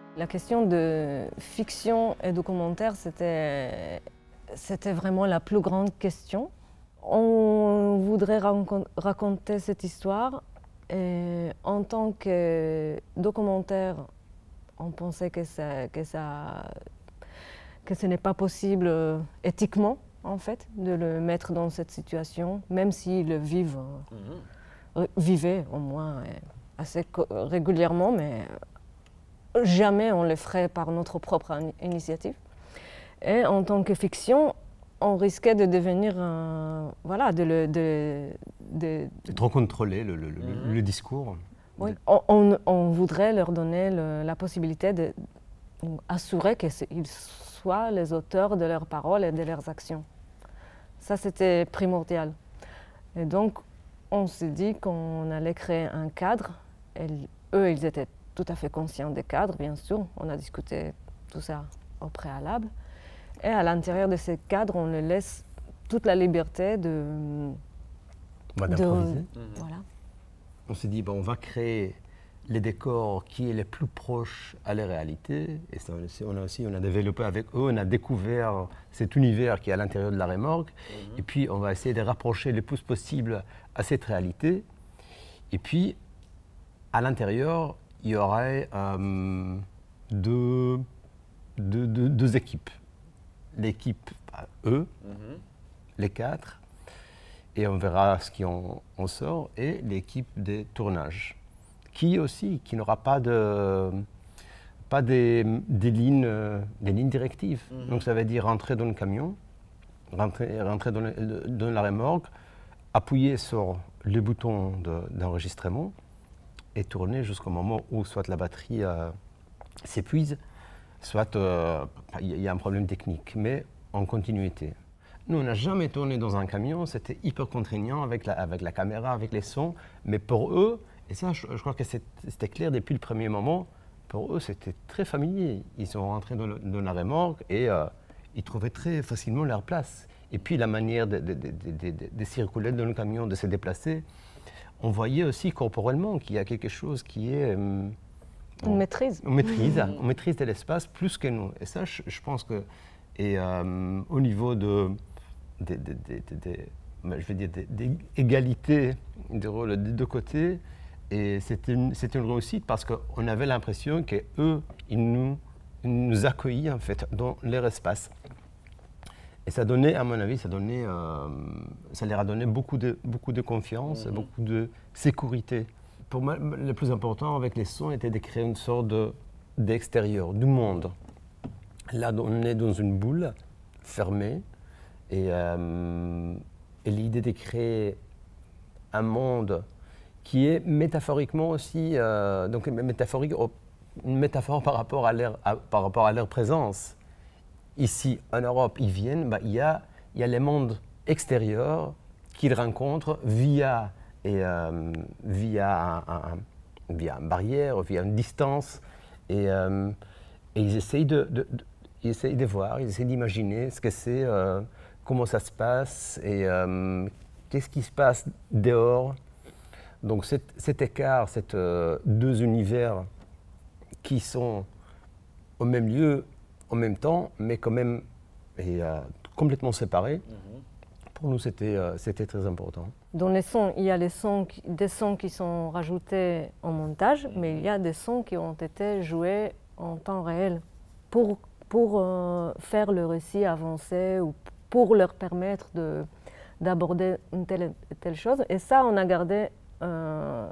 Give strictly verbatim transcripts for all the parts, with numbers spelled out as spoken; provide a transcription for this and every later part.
La question de fiction et documentaire, c'était c'était vraiment la plus grande question. On voudrait raconter cette histoire et en tant que documentaire, on pensait que, ça, que, ça, que ce n'est pas possible euh, éthiquement, en fait, de le mettre dans cette situation, même s'ils le vivent, euh, vivaient au moins euh, assez régulièrement, mais jamais on le ferait par notre propre initiative. Et en tant que fiction, on risquait de devenir, un, voilà, de le... De, de, de trop contrôler le, le, mmh. le discours. Oui, on, on, on voudrait leur donner le, la possibilité d'assurer qu'ils soient les auteurs de leurs paroles et de leurs actions. Ça, c'était primordial. Et donc, on s'est dit qu'on allait créer un cadre. Et eux, ils étaient tout à fait conscients des cadres, bien sûr. On a discuté tout ça au préalable. Et à l'intérieur de ces cadres, on leur laisse toute la liberté de... d'improviser. Mmh. Voilà. On s'est dit, bon, on va créer les décors qui est les plus proches à la réalité. Et ça, on a aussi on a développé avec eux, on a découvert cet univers qui est à l'intérieur de la remorque. Mmh. Et puis, on va essayer de rapprocher le plus possible à cette réalité. Et puis, à l'intérieur, il y aurait euh, deux, deux, deux, deux équipes. L'équipe, eux, mmh. les quatre, et on verra ce qui en, en sort, et l'équipe des tournages, qui aussi, qui n'aura pas, de, pas des, des, lignes, des lignes directives. Mmh. Donc ça veut dire rentrer dans le camion, rentrer, rentrer dans, le, dans la remorque, appuyer sur le bouton d'enregistrement et tourner jusqu'au moment où soit la batterie euh, s'épuise, soit il euh, y a un problème technique, mais en continuité. Nous, on n'a jamais tourné dans un camion, c'était hyper contraignant avec la, avec la caméra, avec les sons, mais pour eux, et ça je, je crois que c'était clair depuis le premier moment, pour eux c'était très familier. Ils sont rentrés dans, le, dans la remorque et euh, ils trouvaient très facilement leur place. Et puis la manière de, de, de, de, de, de circuler dans le camion, de se déplacer, on voyait aussi corporellement qu'il y a quelque chose qui est... Euh, On maîtrise. On maîtrise, on maîtrise de l'espace plus que nous. Et ça, je, je pense que, et, euh, au niveau de, de, de, de, de, de je veux dire, d'égalité de rôle des deux côtés, et c'était une, une réussite parce qu'on avait l'impression qu'eux, ils nous, ils nous accueillaient en fait dans leur espace. Et ça donnait, à mon avis, ça, donnait, euh, ça leur a donné beaucoup de, beaucoup de confiance, mmh. beaucoup de sécurité. Pour moi, le plus important avec les sons était de créer une sorte d'extérieur, du monde. Là, on est dans une boule fermée et, euh, et l'idée de créer un monde qui est métaphoriquement aussi, euh, donc métaphorique, une métaphore par rapport à leur, à, par rapport à leur présence. Ici, en Europe, ils viennent, bah, il y a, il y a les mondes extérieurs qu'ils rencontrent via et euh, via, un, un, via une barrière, via une distance, et, euh, et ils essayent de, de, de, ils essayent de voir, ils essayent d'imaginer ce que c'est, euh, comment ça se passe, et euh, qu'est-ce qui se passe dehors. Donc cet, cet écart, ces euh, deux univers qui sont au même lieu, en même temps, mais quand même et, euh, complètement séparés, mm-hmm. pour nous c'était euh, c'était très important. Dans les sons, il y a les sons qui, des sons qui sont rajoutés en montage, mais il y a des sons qui ont été joués en temps réel pour, pour euh, faire le récit avancer ou pour leur permettre d'aborder une telle, telle chose. Et ça, on a gardé euh,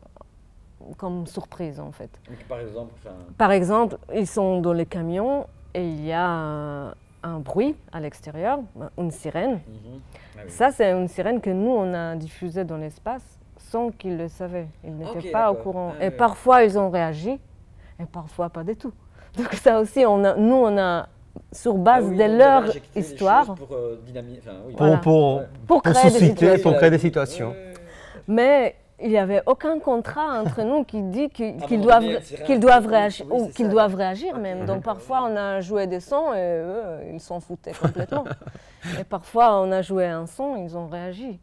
comme surprise, en fait. Donc, par exemple, enfin... Par exemple, ils sont dans les camions et il y a un, un bruit à l'extérieur, une sirène. Mm-hmm. Ah oui. Ça, c'est une sirène que nous, on a diffusée dans l'espace sans qu'ils le savaient. Ils n'étaient okay, pas au courant. Ah, et oui. Parfois, ils ont réagi et parfois pas du tout. Donc ça aussi, on a, nous, on a, sur base ah oui, de leur histoire... Pour, euh, dynamiser, enfin, oui. Pour, pour, ouais. pour, pour, créer susciter, pour créer des situations. Ouais. Mais il n'y avait aucun contrat entre nous qui dit qu'ils qu doivent, qu doivent réagir, oui, ou qu'ils doivent réagir okay. même. Donc parfois on a joué des sons et eux, ils s'en foutaient complètement. Et parfois on a joué un son, ils ont réagi.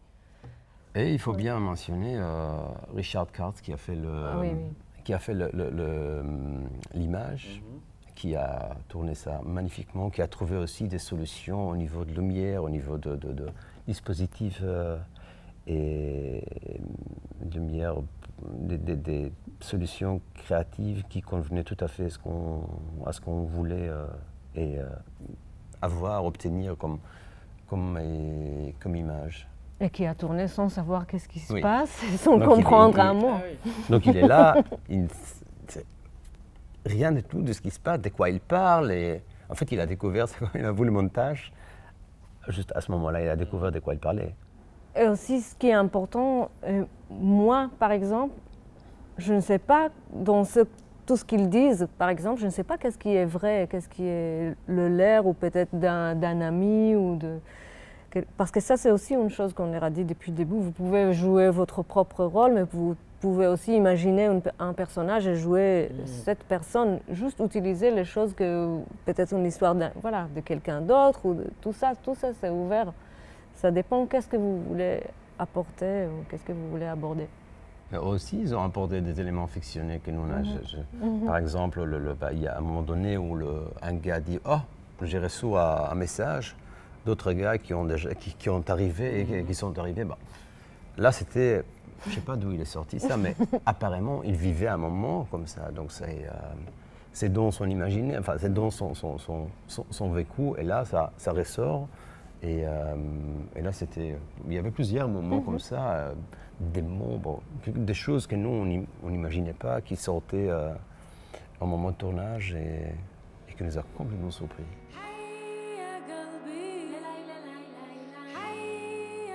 Et il faut oui. bien mentionner euh, Richard Kartz qui a fait le, ah, oui, oui. qui a fait l'image, mm-hmm. qui a tourné ça magnifiquement, qui a trouvé aussi des solutions au niveau de lumière, au niveau de, de, de dispositifs euh, et lumière, des, des, des solutions créatives qui convenaient tout à fait à ce qu'on, à ce qu'on voulait euh, et euh, avoir, obtenir comme, comme, et, comme image. Et qui a tourné sans savoir qu'est-ce qui se Oui. passe, sans Donc, comprendre il est- il- un mot. Ah oui. Donc il est là, il, c'est rien du tout de ce qui se passe, de quoi il parle. Et en fait, il a découvert, c'est quand il a vu le montage, juste à ce moment-là, il a découvert de quoi il parlait. Et aussi, ce qui est important, euh, moi, par exemple, je ne sais pas, dans ce, tout ce qu'ils disent, par exemple, je ne sais pas qu'est-ce qui est vrai, qu'est-ce qui est le leur, ou peut-être d'un, d'un ami, ou de... Parce que ça, c'est aussi une chose qu'on leur a dit depuis le début. Vous pouvez jouer votre propre rôle, mais vous pouvez aussi imaginer une- un personnage et jouer Mmh. cette personne. Juste utiliser les choses que, peut-être une histoire d'un- voilà, de quelqu'un d'autre, ou de, tout ça, tout ça, c'est ouvert. Ça dépend qu'est-ce que vous voulez apporter ou qu'est-ce que vous voulez aborder. Mais aussi, ils ont apporté des éléments fictionnels que nous, on a. Mhm. je- je- Par exemple, le, le- bah, il y a un moment donné où le, un gars dit « Oh, j'ai reçu un, un message », d'autres gars qui ont, déjà, qui, qui ont arrivé et qui, qui sont arrivés. Bah, là, c'était, je ne sais pas d'où il est sorti ça, mais apparemment, il vivait un moment comme ça. Donc, c'est, euh, c'est dans son imaginaire, enfin, c'est dans son, son, son, son, son vécu. Et là, ça, ça ressort. Et, euh, et là, c'était, il y avait plusieurs moments comme ça, euh, des mots, bon, des choses que nous, on n'imaginait pas, qui sortaient euh, au moment de tournage et, et qui nous a complètement surpris.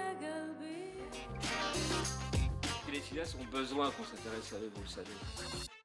Les filles ont besoin qu'on s'intéresse à eux, vous le savez.